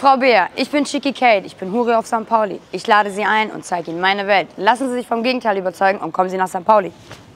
Frau Beer, ich bin Chicky Kate, ich bin Hure auf St. Pauli. Ich lade Sie ein und zeige Ihnen meine Welt. Lassen Sie sich vom Gegenteil überzeugen und kommen Sie nach St. Pauli.